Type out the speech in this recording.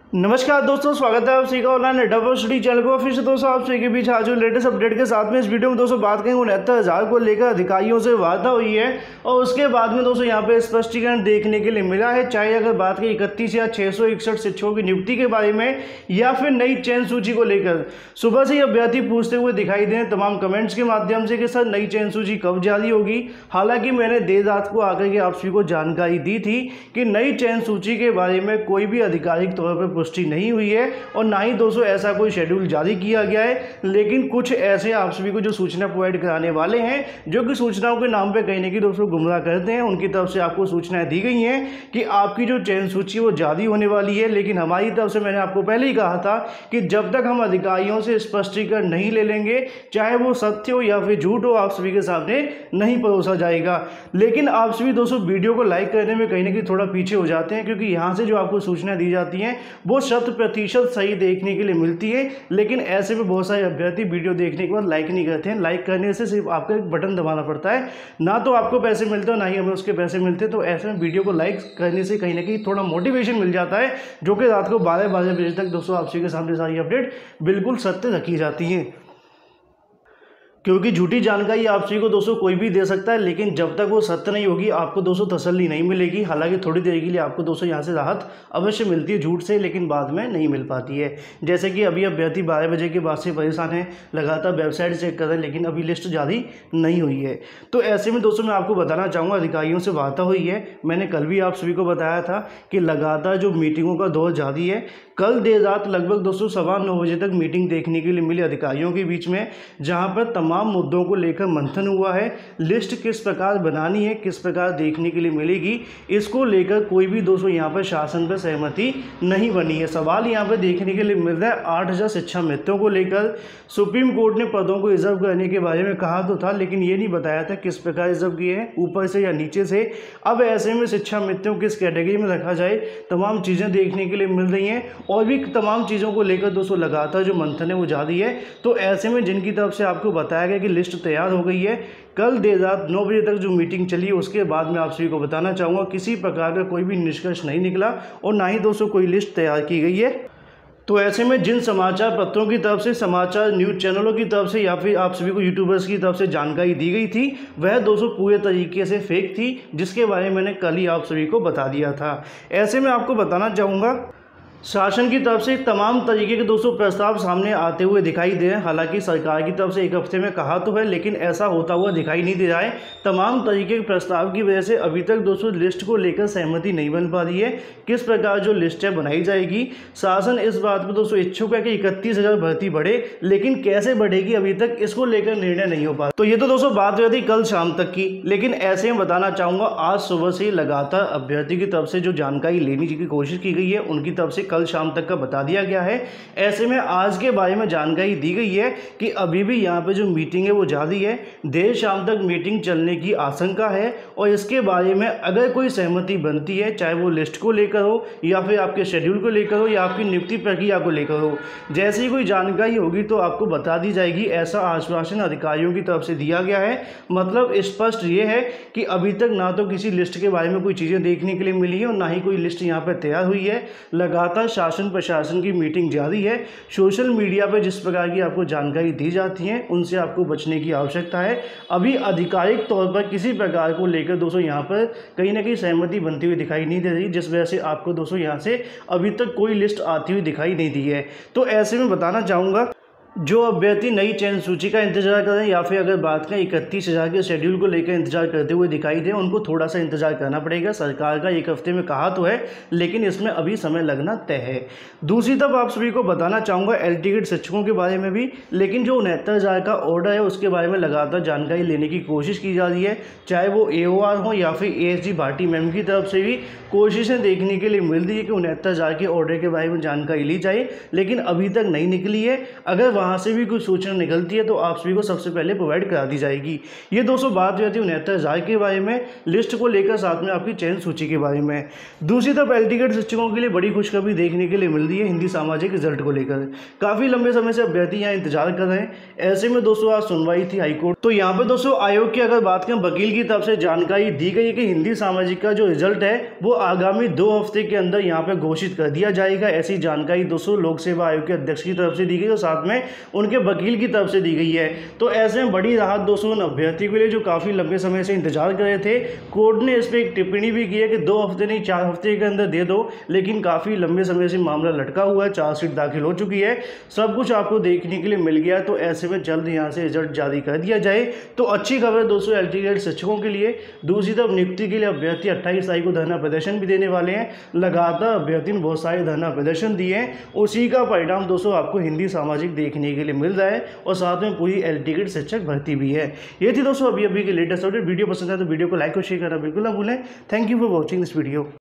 नमस्कार दोस्तों, स्वागत है आप सभी का ऑनलाइन अड्डा स्टडी चैनल पर। फिर से दोस्तों आप सभी के बीच आज लेटेस्ट अपडेट के साथ में इस वीडियो में दोस्तों बात करेंगे 69,000 को लेकर अधिकारियों से वार्ता हुई है और उसके बाद में दोस्तों यहाँ पे स्पष्टीकरण देखने के लिए मिला है। चाहे अगर बात करें 31,661 शिक्षकों की नियुक्ति के बारे में या फिर नई चयन सूची को लेकर, सुबह से ही अभ्यर्थी पूछते हुए दिखाई दे तमाम कमेंट्स के माध्यम से कि सर नई चयन सूची कब जारी होगी। हालांकि मैंने देर रात को आकर के आप सभी को जानकारी दी थी कि नई चयन सूची के बारे में कोई भी आधिकारिक तौर पर पुष्टि नहीं हुई है और ना ही दोस्तों ऐसा कोई शेड्यूल जारी किया गया है। लेकिन कुछ ऐसे आप सभी को जो सूचना प्रोवाइड कराने वाले हैं जो कि सूचनाओं के नाम पे कहीं ना कहीं दोस्तों गुमराह करते हैं, उनकी तरफ से आपको सूचनाएं दी गई हैं कि आपकी जो चयन सूची वो जारी होने वाली है। लेकिन हमारी तरफ से मैंने आपको पहले ही कहा था कि जब तक हम अधिकारियों से स्पष्टीकरण नहीं ले लेंगे, चाहे वो सत्य हो या फिर झूठ हो, आप सभी के सामने नहीं परोसा जाएगा। लेकिन आप सभी दोस्तों वीडियो को लाइक करने में कहीं ना कहीं थोड़ा पीछे हो जाते हैं, क्योंकि यहाँ से जो आपको सूचनाएं दी जाती हैं वो 100% सही देखने के लिए मिलती है। लेकिन ऐसे में बहुत सारे अभ्यर्थी वीडियो देखने के बाद लाइक नहीं करते हैं। लाइक करने से सिर्फ आपको एक बटन दबाना पड़ता है, ना तो आपको पैसे मिलते हैं ना ही हमें उसके पैसे मिलते हैं। तो ऐसे में वीडियो को लाइक करने से कहीं ना कहीं थोड़ा मोटिवेशन मिल जाता है, जो कि रात को 12 बजे तक दोस्तों आप सभी के सामने सारी अपडेट बिल्कुल सत्य रखी जाती है। क्योंकि झूठी जानकारी आप सभी को दोस्तों कोई भी दे सकता है, लेकिन जब तक वो सत्य नहीं होगी आपको दोस्तों तसल्ली नहीं मिलेगी। हालांकि थोड़ी देर के लिए आपको दोस्तों यहाँ से राहत अवश्य मिलती है झूठ से, लेकिन बाद में नहीं मिल पाती है। जैसे कि अभी अभ्यर्थी 12 बजे के बाद से परेशान है, लगातार वेबसाइट चेक कर रहे हैं, लेकिन अभी लिस्ट जारी नहीं हुई है। तो ऐसे में दोस्तों मैं आपको बताना चाहूँगा, अधिकारियों से वार्ता हुई है। मैंने कल भी आप सभी को बताया था कि लगातार जो मीटिंगों का दौर जारी है। कल देर रात लगभग दोस्तों 9:15 बजे तक मीटिंग देखने के लिए मिली अधिकारियों के बीच में, जहां पर तमाम मुद्दों को लेकर मंथन हुआ है। लिस्ट किस प्रकार बनानी है, किस प्रकार देखने के लिए मिलेगी, इसको लेकर कोई भी दोस्तों यहां पर शासन पर सहमति नहीं बनी है। सवाल यहां पर देखने के लिए मिल रहा है 8,000 शिक्षा मित्रों को लेकर। सुप्रीम कोर्ट ने पदों को रिजर्व करने के बारे में कहा तो था, लेकिन ये नहीं बताया था किस प्रकार रिजर्व किए हैं, ऊपर से या नीचे से। अब ऐसे में शिक्षा मित्रों किस कैटेगरी में रखा जाए, तमाम चीज़ें देखने के लिए मिल रही हैं और भी तमाम चीज़ों को लेकर दोस्तों लगातार जो मंथन है वो जारी है। तो ऐसे में जिनकी तरफ से आपको बताया गया कि लिस्ट तैयार हो गई है, कल देर रात 9 बजे तक जो मीटिंग चली उसके बाद मैं आप सभी को बताना चाहूँगा किसी प्रकार का कोई भी निष्कर्ष नहीं निकला और ना ही दोस्तों कोई लिस्ट तैयार की गई है। तो ऐसे में जिन समाचार पत्रों की तरफ से, समाचार न्यूज़ चैनलों की तरफ से या फिर आप सभी को यूट्यूबर्स की तरफ से जानकारी दी गई थी, वह दोस्तों पूरे तरीके से फेक थी, जिसके बारे में मैंने कल ही आप सभी को बता दिया था। ऐसे में आपको बताना चाहूँगा शासन की तरफ से तमाम तरीके के दोस्तों प्रस्ताव सामने आते हुए दिखाई दे रहे हैं। हालांकि सरकार की तरफ से एक हफ्ते में कहा तो है, लेकिन ऐसा होता हुआ दिखाई नहीं दे रहा है। तमाम तरीके के प्रस्ताव की वजह से अभी तक दोस्तों लिस्ट को लेकर सहमति नहीं बन पा रही है, किस प्रकार जो लिस्ट है बनाई जाएगी। शासन इस बात पर दोस्तों इच्छुक है कि 31,000 भर्ती बढ़े, लेकिन कैसे बढ़ेगी अभी तक इसको लेकर निर्णय नहीं हो पा। तो ये तो दोस्तों बात हुई थी कल शाम तक की, लेकिन ऐसे में बताना चाहूँगा आज सुबह से लगातार अभ्यर्थी की तरफ से जो जानकारी लेने की कोशिश की गई है, उनकी तरफ से कल शाम तक का बता दिया गया है। ऐसे में आज के बारे में जानकारी दी गई है कि अभी भी यहाँ पे जो मीटिंग है वो जारी है, देर शाम तक मीटिंग चलने की आशंका है। और इसके बारे में अगर कोई सहमति बनती है, चाहे वो लिस्ट को लेकर हो या फिर आपके शेड्यूल को लेकर हो या आपकी नियुक्ति प्रक्रिया को लेकर हो, जैसे ही कोई जानकारी होगी तो आपको बता दी जाएगी, ऐसा आश्वासन अधिकारियों की तरफ से दिया गया है। मतलब स्पष्ट ये है कि अभी तक ना तो किसी लिस्ट के बारे में कोई चीज़ें देखने के लिए मिली है और ना ही कोई लिस्ट यहाँ पर तैयार हुई है। लगातार शासन प्रशासन की मीटिंग जारी है। सोशल मीडिया पर जिस प्रकार की आपको जानकारी दी जाती है उनसे आपको बचने की आवश्यकता है। अभी आधिकारिक तौर पर किसी प्रकार को लेकर दोस्तों यहाँ पर कहीं ना कहीं सहमति बनती हुई दिखाई नहीं दे रही, जिस वजह से आपको दोस्तों यहाँ से अभी तक कोई लिस्ट आती हुई दिखाई नहीं दी है। तो ऐसे में बताना चाहूँगा जो अभ्यर्थी नई चयन सूची का इंतजार कर रहे हैं या फिर अगर बात करें 31,000 के शेड्यूल को लेकर इंतजार करते हुए दिखाई दे, उनको थोड़ा सा इंतजार करना पड़ेगा। सरकार का एक हफ्ते में कहा तो है, लेकिन इसमें अभी समय लगना तय है। दूसरी तरफ आप सभी को बताना चाहूँगा एल टिकट शिक्षकों के बारे में भी, लेकिन जो 69,000 का ऑर्डर है उसके बारे में लगातार जानकारी लेने की कोशिश की जा रही है। चाहे वो AOR हो या फिर ASG भाटी मैम की तरफ से भी कोशिशें देखने के लिए मिल रही है कि 69,000 के ऑर्डर के बारे में जानकारी ली जाए, लेकिन अभी तक नहीं निकली है। अगर कहाँ से भी कोई सूचना निकलती है तो आप सभी को सबसे पहले प्रोवाइड करा दी जाएगी। ये दोस्तों बात रहती है 69,000 के बारे में, लिस्ट को लेकर, साथ में आपकी चयन सूची के बारे में। दूसरी तरफ एल टी ग्रेड शिक्षकों के लिए बड़ी खुशखबरी देखने के लिए मिल रही है हिंदी सामाजिक रिजल्ट को लेकर। काफ़ी लंबे समय से अभ्यर्थी यहाँ इंतजार कर रहे हैं। ऐसे में दोस्तों आज सुनवाई थी हाईकोर्ट, तो यहाँ पर दोस्तों आयोग की अगर बात करें, वकील की तरफ से जानकारी दी गई है कि हिंदी सामाजिक का जो रिजल्ट है वो आगामी 2 हफ्ते के अंदर यहाँ पर घोषित कर दिया जाएगा। ऐसी जानकारी दोस्तों लोक सेवा आयोग के अध्यक्ष की तरफ से दी गई और साथ में उनके वकील की तरफ से दी गई है। तो ऐसे में बड़ी राहत दोस्तों उन अभ्यर्थियों के लिए जो काफ़ी लंबे समय से इंतजार कर रहे थे। कोर्ट ने इस पर एक टिप्पणी भी की है कि 2 हफ्ते नहीं 4 हफ्ते के अंदर दे दो, लेकिन काफ़ी लंबे समय से मामला लटका हुआ है, चार्जशीट दाखिल हो चुकी है, सब कुछ आपको देखने के लिए मिल गया। तो ऐसे में जल्द यहाँ से रिजल्ट जारी कर दिया जाए तो अच्छी खबर दोस्तों एल टी ग्रेड शिक्षकों के लिए। दूसरी तरफ नियुक्ति के लिए अभ्यर्थी 28 तारीख को धरना प्रदर्शन भी देने वाले हैं। लगातार अभ्यर्थी ने बहुत सारे धरना प्रदर्शन दिए हैं, उसी का परिणाम दोस्तों आपको हिंदी सामाजिक देखने के लिए मिल रहा है और साथ में पूरी एल टी ग्रेड शिक्षक भर्ती भी है। ये थी दोस्तों अभी की लेटेस्ट अपडेट। वीडियो पसंद है तो वीडियो को लाइक और शेयर करना बिल्कुल ना भूलें। Thank you for watching this video.